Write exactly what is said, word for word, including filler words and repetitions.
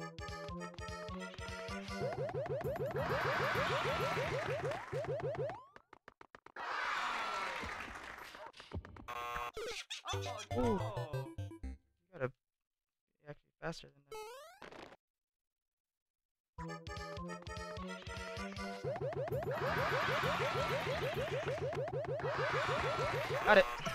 Oh, Ooh, no. you gotta be actually faster than that. Got it.